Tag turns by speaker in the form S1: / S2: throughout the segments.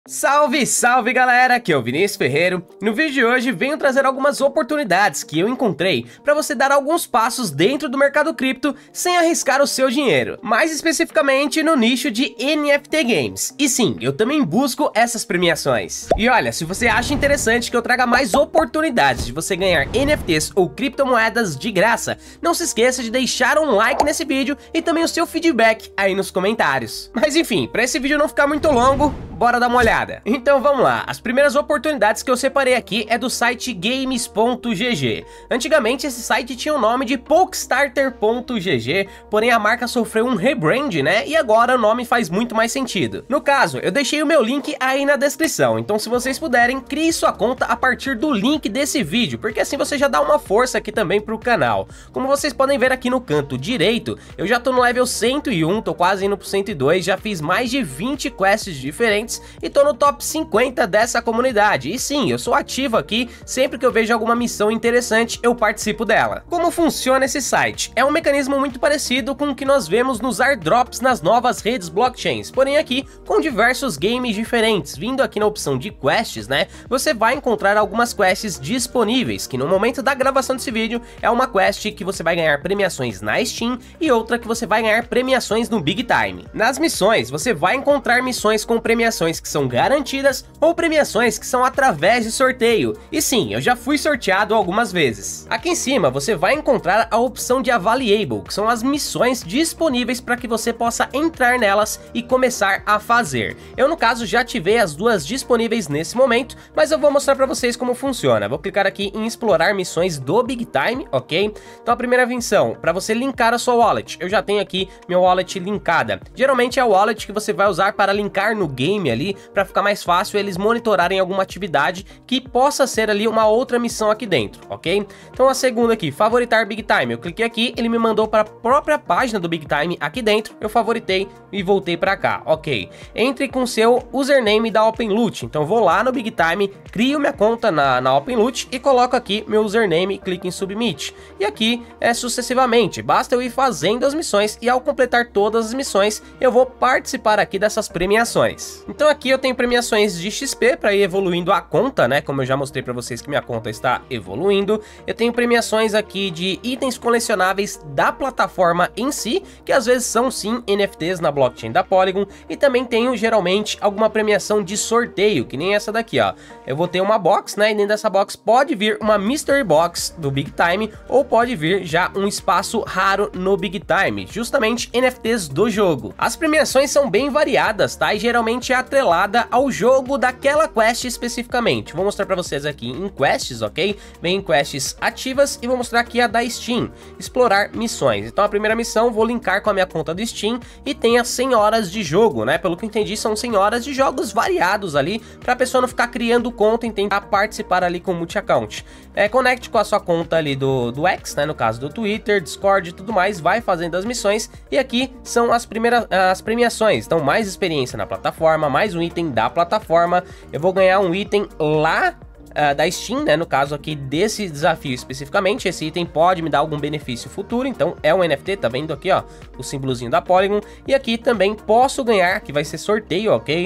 S1: Salve, salve galera, aqui é o Vinícius Ferreiro. No vídeo de hoje venho trazer algumas oportunidades que eu encontrei para você dar alguns passos dentro do mercado cripto sem arriscar o seu dinheiro, mais especificamente no nicho de NFT Games. E sim, eu também busco essas premiações. E olha, se você acha interessante que eu traga mais oportunidades de você ganhar NFTs ou criptomoedas de graça, não se esqueça de deixar um like nesse vídeo e também o seu feedback aí nos comentários. Mas enfim, para esse vídeo não ficar muito longo, bora dar uma olhada. Então vamos lá, as primeiras oportunidades que eu separei aqui é do site games.gg. Antigamente esse site tinha o nome de Pokestarter.gg, porém a marca sofreu um rebrand, né? E agora o nome faz muito mais sentido. No caso, eu deixei o meu link aí na descrição, então se vocês puderem, crie sua conta a partir do link desse vídeo, porque assim você já dá uma força aqui também pro canal. Como vocês podem ver aqui no canto direito, eu já tô no level 101, tô quase indo pro 102, já fiz mais de 20 quests diferentes e tô no top 50 dessa comunidade. E sim, eu sou ativo aqui, sempre que eu vejo alguma missão interessante, eu participo dela. Como funciona esse site? É um mecanismo muito parecido com o que nós vemos nos airdrops nas novas redes blockchains, porém aqui com diversos games diferentes. Vindo aqui na opção de quests, né, você vai encontrar algumas quests disponíveis, que no momento da gravação desse vídeo é uma quest que você vai ganhar premiações na Steam e outra que você vai ganhar premiações no Big Time. Nas missões, você vai encontrar missões com premiações que são garantidas ou premiações que são através de sorteio. E sim, eu já fui sorteado algumas vezes. Aqui em cima você vai encontrar a opção de Available, que são as missões disponíveis para que você possa entrar nelas e começar a fazer. Eu no caso já ativei as duas disponíveis nesse momento, mas eu vou mostrar para vocês como funciona. Vou clicar aqui em explorar missões do Big Time, ok? Então a primeira missão, para você linkar a sua wallet. Eu já tenho aqui minha wallet linkada. Geralmente é a wallet que você vai usar para linkar no game ali, para ficar mais fácil eles monitorarem alguma atividade que possa ser ali uma outra missão aqui dentro, ok? Então a segunda aqui, favoritar Big Time, eu cliquei aqui, ele me mandou para a própria página do Big Time aqui dentro, eu favoritei e voltei para cá, ok? Entre com seu username da OpenLoot, então vou lá no Big Time, crio minha conta na OpenLoot e coloco aqui meu username, clique em Submit. E aqui é sucessivamente, basta eu ir fazendo as missões e ao completar todas as missões, eu vou participar aqui dessas premiações. Então aqui eu tenho premiações de XP para ir evoluindo a conta, né? Como eu já mostrei para vocês que minha conta está evoluindo. Eu tenho premiações aqui de itens colecionáveis da plataforma em si, que às vezes são sim NFTs na blockchain da Polygon. E também tenho geralmente alguma premiação de sorteio, que nem essa daqui, ó. Eu vou ter uma box, né? E dentro dessa box pode vir uma Mystery Box do Big Time ou pode vir já um espaço raro no Big Time, justamente NFTs do jogo. As premiações são bem variadas, tá? E geralmente é atrelada ao jogo daquela quest especificamente. Vou mostrar para vocês aqui em quests, ok? Vem em quests ativas e vou mostrar aqui a da Steam, explorar missões. Então a primeira missão vou linkar com a minha conta do Steam e tem as 100 horas de jogo, né? Pelo que eu entendi são 100 horas de jogos variados ali, para a pessoa não ficar criando conta e tentar participar ali com multi-account. Conecte com a sua conta ali do X, né? No caso do Twitter, Discord e tudo mais, vai fazendo as missões e aqui são as premiações. Então mais experiência na plataforma, mais um item da plataforma. Eu vou ganhar um item lá da Steam, né, no caso aqui desse desafio especificamente. Esse item pode me dar algum benefício futuro, então é um NFT, tá vendo aqui, ó, o símbolozinho da Polygon. E aqui também posso ganhar, que vai ser sorteio, ok,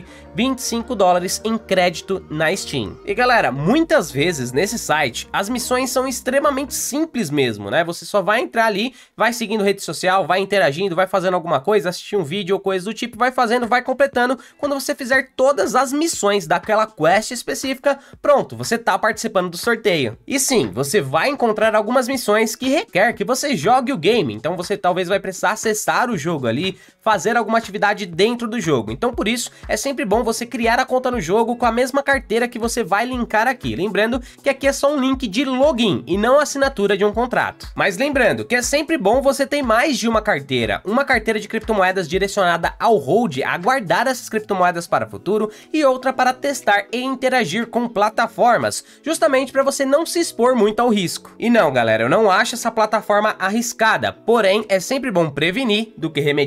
S1: $25 em crédito na Steam. E galera, muitas vezes nesse site as missões são extremamente simples mesmo, né, você só vai entrar ali, vai seguindo rede social, vai interagindo, vai fazendo alguma coisa, assistir um vídeo ou coisa do tipo, vai fazendo, vai completando. Quando você fizer todas as missões daquela quest específica, pronto, você tá participando do sorteio. E sim, você vai encontrar algumas missões que requer que você jogue o game, então você talvez vai precisar acessar o jogo ali, fazer alguma atividade dentro do jogo. Então por isso é sempre bom você criar a conta no jogo com a mesma carteira que você vai linkar aqui. Lembrando que aqui é só um link de login e não assinatura de um contrato. Mas lembrando que é sempre bom você ter mais de uma carteira de criptomoedas direcionada ao hold, a guardar essas criptomoedas para o futuro, e outra para testar e interagir com plataformas, justamente para você não se expor muito ao risco. E não, galera, eu não acho essa plataforma arriscada, porém é sempre bom prevenir do que remediar. E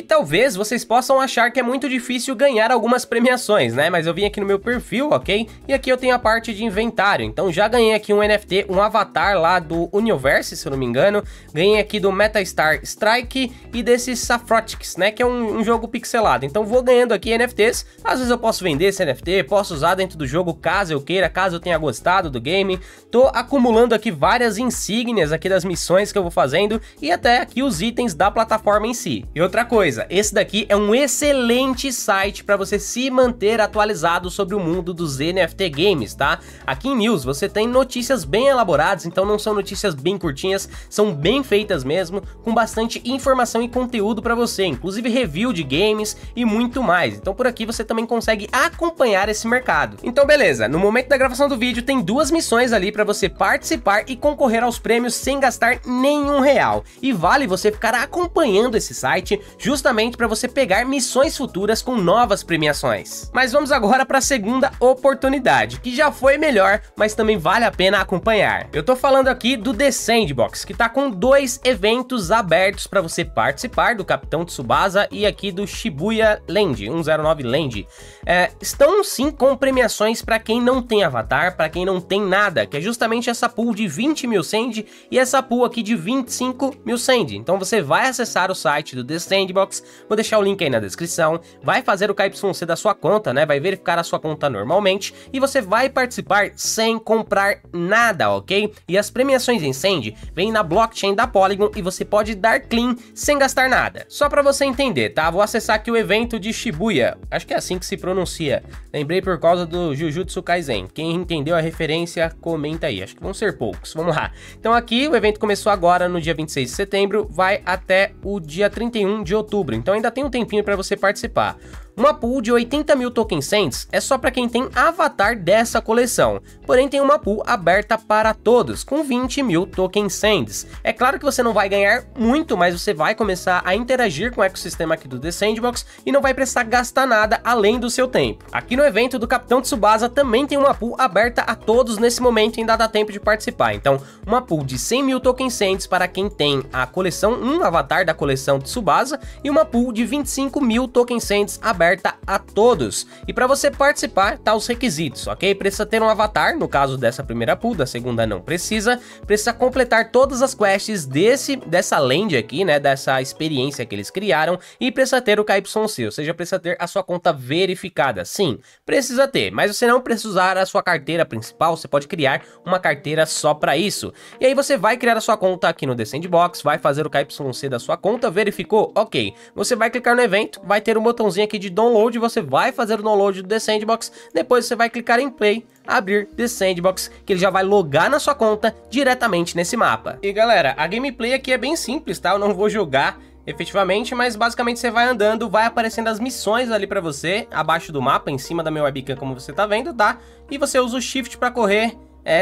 S1: talvez vocês possam achar que é muito difícil ganhar algumas premiações, né? Mas eu vim aqui no meu perfil, ok? E aqui eu tenho a parte de inventário, então já ganhei aqui um NFT, um avatar lá do Universe, se eu não me engano. Ganhei aqui do Metastar Strike e desse Safrotix, né? Que é um jogo pixelado. Então vou ganhando aqui NFTs, às vezes eu posso vender esse NFT, posso usar dentro do jogo caso eu queira, caso eu tenha gostado do game. Tô acumulando aqui várias insígnias aqui das missões que eu vou fazendo e até aqui os itens da plataforma em si. E outra coisa, esse daqui é um excelente site para você se manter atualizado sobre o mundo dos NFT games, tá? Aqui em News você tem notícias bem elaboradas, então não são notícias bem curtinhas, são bem feitas mesmo, com bastante informação e conteúdo para você, inclusive review de games e muito mais. Então por aqui você também consegue acompanhar esse mercado. Então beleza, no momento da gravação do vídeo tem duas missões ali para você participar e concorrer aos prêmios sem gastar nenhum real. E vale você ficar acompanhando esse site justamente para você pegar missões futuras com novas premiações. Mas vamos agora para a segunda oportunidade, que já foi melhor, mas também vale a pena acompanhar. Eu tô falando aqui do The Sandbox, que tá com 2 eventos abertos para você participar, do Capitão Tsubasa e aqui do Shibuya Land, 109 Land. Estão sim com premiações para quem não tem avatar, para quem não tem nada, que é justamente essa pool de 20 mil Sand e essa pool aqui de 25 mil Sand. Então você vai acessar o site do The Sandbox, vou deixar o link aí na descrição, vai fazer o KYC da sua conta, né, vai verificar a sua conta normalmente e você vai participar sem comprar nada, ok? E as premiações em Sand vêm na blockchain da Polygon e você pode dar clean sem gastar nada. Só para você entender, tá? Vou acessar aqui o evento de Shibuya, acho que é assim que se pronuncia, lembrei por causa do Jujutsu Kaisen. Quem entendeu a referência, comenta aí, acho que vão ser poucos, vamos lá. Então aqui o evento começou agora no dia 26 de setembro, vai até o dia 31 de outubro, então ainda tem um tempinho para você participar. Uma pool de 80 mil Token Sands é só para quem tem avatar dessa coleção, porém tem uma pool aberta para todos, com 20 mil Token Sands. É claro que você não vai ganhar muito, mas você vai começar a interagir com o ecossistema aqui do The Sandbox e não vai precisar gastar nada além do seu tempo. Aqui no evento do Capitão Tsubasa também tem uma pool aberta a todos nesse momento e ainda dá tempo de participar. Então, uma pool de 100 mil Token Sands para quem tem a coleção, um avatar da coleção Tsubasa, e uma pool de 25 mil Token Sands aberta a todos. E para você participar, tá os requisitos, ok? Precisa ter um avatar, no caso dessa primeira pool, da segunda não precisa. Precisa completar todas as quests dessa land aqui, né? Dessa experiência que eles criaram. E precisa ter o KYC, ou seja, precisa ter a sua conta verificada. Sim, precisa ter, mas você não precisa usar a sua carteira principal, você pode criar uma carteira só para isso. E aí você vai criar a sua conta aqui no The Sandbox, vai fazer o KYC da sua conta, verificou? Ok. Você vai clicar no evento, vai ter um botãozinho aqui de download, você vai fazer o download do The Sandbox, depois você vai clicar em play, abrir The Sandbox, que ele já vai logar na sua conta diretamente nesse mapa. E galera, a gameplay aqui é bem simples, tá? Eu não vou jogar efetivamente, mas basicamente você vai andando, vai aparecendo as missões ali pra você, abaixo do mapa, em cima da minha webcam, como você tá vendo, tá? E você usa o Shift pra correr,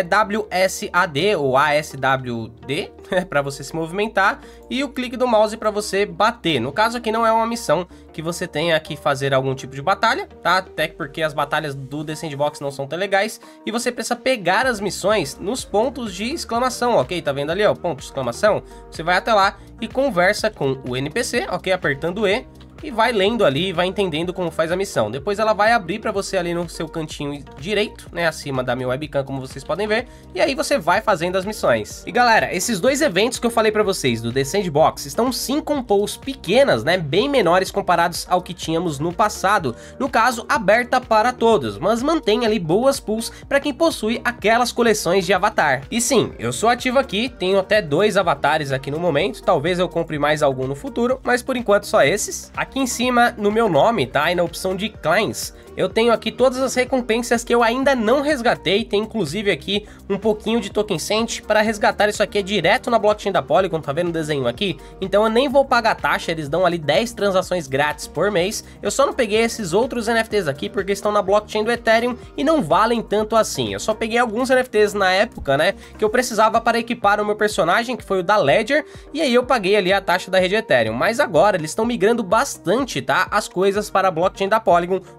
S1: WSAD ou ASWD para você se movimentar e o clique do mouse para você bater. No caso aqui não é uma missão que você tenha que fazer algum tipo de batalha, tá? Até porque as batalhas do The Sandbox não são tão legais e você precisa pegar as missões nos pontos de exclamação, ok? Tá vendo ali, ó, ponto de exclamação? Você vai até lá e conversa com o NPC, ok? Apertando E. E vai lendo ali, vai entendendo como faz a missão. Depois ela vai abrir para você ali no seu cantinho direito, né, acima da minha webcam, como vocês podem ver. E aí você vai fazendo as missões. E galera, esses dois eventos que eu falei para vocês do The Sandbox estão sim com pools pequenas, né, bem menores comparados ao que tínhamos no passado. No caso, aberta para todos, mas mantém ali boas pools para quem possui aquelas coleções de avatar. E sim, eu sou ativo aqui, tenho até 2 avatares aqui no momento. Talvez eu compre mais algum no futuro, mas por enquanto só esses. Aqui em cima, no meu nome, tá? E na opção de clients, eu tenho aqui todas as recompensas que eu ainda não resgatei. Tem inclusive aqui um pouquinho de Token Cent. Para resgatar isso aqui é direto na blockchain da Polygon, tá vendo o desenho aqui? Então eu nem vou pagar taxa, eles dão ali 10 transações grátis por mês. Eu só não peguei esses outros NFTs aqui porque estão na blockchain do Ethereum e não valem tanto assim. Eu só peguei alguns NFTs na época, né, que eu precisava para equipar o meu personagem, que foi o da Ledger, e aí eu paguei ali a taxa da rede Ethereum. Mas agora eles estão migrando bastante, tá, as coisas para a blockchain da Polygon, o que na minha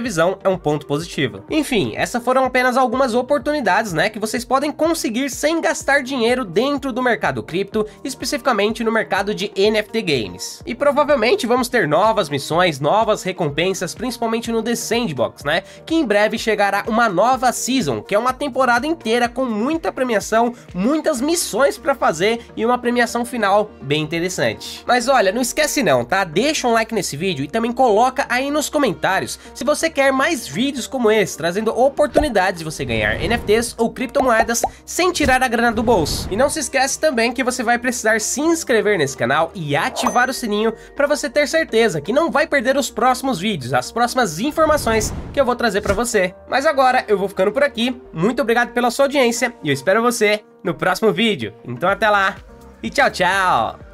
S1: minha visão, é um ponto positivo. Enfim, essas foram apenas algumas oportunidades, né, que vocês podem conseguir sem gastar dinheiro dentro do mercado cripto, especificamente no mercado de NFT Games. E provavelmente vamos ter novas missões, novas recompensas, principalmente no The Sandbox, né, que em breve chegará uma nova Season, que é uma temporada inteira com muita premiação, muitas missões pra fazer e uma premiação final bem interessante. Mas olha, não esquece não, tá? Deixa um like nesse vídeo e também coloca aí nos comentários se você quer mais vídeos como esse, trazendo oportunidades de você ganhar NFTs ou criptomoedas sem tirar a grana do bolso. E não se esquece também que você vai precisar se inscrever nesse canal e ativar o sininho para você ter certeza que não vai perder os próximos vídeos, as próximas informações que eu vou trazer para você. Mas agora eu vou ficando por aqui, muito obrigado pela sua audiência e eu espero você no próximo vídeo. Então até lá e tchau, tchau!